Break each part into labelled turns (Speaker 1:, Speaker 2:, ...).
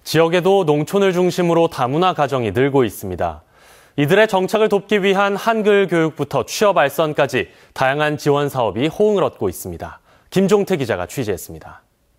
Speaker 1: 지역에도 농촌을 중심으로 다문화 가정이 늘고 있습니다. 이들의 정착을 돕기 위한 한글 교육부터 취업 알선까지 다양한 지원 사업이 호응을 얻고 있습니다. 김종태 기자가 취재했습니다.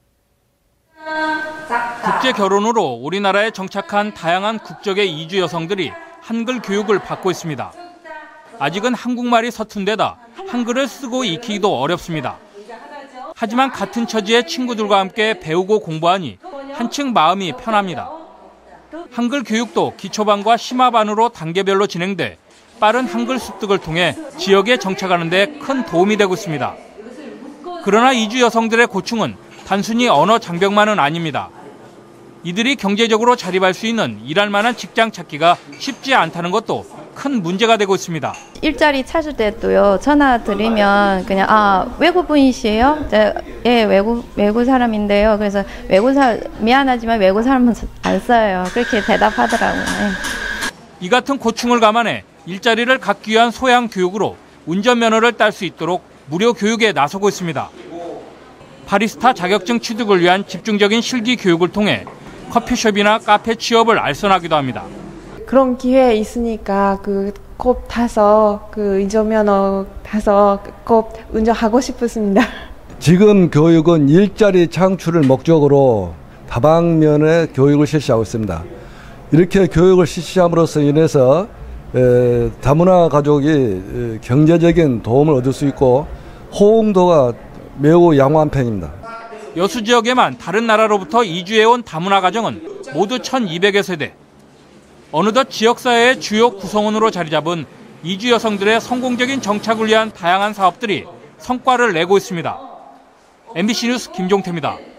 Speaker 2: 국제 결혼으로 우리나라에 정착한 다양한 국적의 이주 여성들이 한글 교육을 받고 있습니다. 아직은 한국말이 서툰 데다 한글을 쓰고 익히기도 어렵습니다. 하지만 같은 처지의 친구들과 함께 배우고 공부하니 한층 마음이 편합니다. 한글 교육도 기초반과 심화반으로 단계별로 진행돼 빠른 한글 습득을 통해 지역에 정착하는 데 큰 도움이 되고 있습니다. 그러나 이주 여성들의 고충은 단순히 언어 장벽만은 아닙니다. 이들이 경제적으로 자립할 수 있는 일할 만한 직장 찾기가 쉽지 않다는 것도 큰 문제가 되고 있습니다.
Speaker 3: 일자리 찾을 때도요, 전화 드리면 그냥 외국분이시에요? 예, 외국 사람인데요. 그래서 미안하지만 외국 사람은 안 써요. 그렇게 대답하더라고요.
Speaker 2: 이 같은 고충을 감안해 일자리를 갖기 위한 소양 교육으로 운전면허를 딸 수 있도록 무료 교육에 나서고 있습니다. 바리스타 자격증 취득을 위한 집중적인 실기 교육을 통해 커피숍이나 카페 취업을 알선하기도 합니다.
Speaker 4: 그런 기회 있으니까 꼭 타서 운전면허 타서 꼭 운전하고 싶습니다.
Speaker 5: 지금 교육은 일자리 창출을 목적으로 다방면의 교육을 실시하고 있습니다. 이렇게 교육을 실시함으로써 인해서 다문화 가족이 경제적인 도움을 얻을 수 있고 호응도가 매우 양호한 편입니다.
Speaker 2: 여수 지역에만 다른 나라로부터 이주해온 다문화 가정은 모두 1,200여 세대. 어느덧 지역사회의 주요 구성원으로 자리 잡은 이주 여성들의 성공적인 정착을 위한 다양한 사업들이 성과를 내고 있습니다. MBC 뉴스 김종태입니다.